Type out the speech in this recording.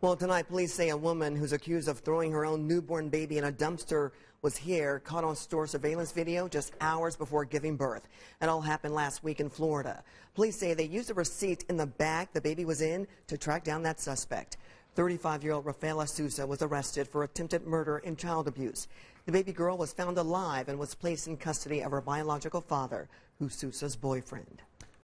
Well, tonight, police say a woman who's accused of throwing her own newborn baby in a dumpster was here, caught on store surveillance video just hours before giving birth. It all happened last week in Florida. Police say they used a receipt in the bag the baby was in to track down that suspect. 35-year-old Rafaela Sousa was arrested for attempted murder and child abuse. The baby girl was found alive and was placed in custody of her biological father, who's Sousa's boyfriend.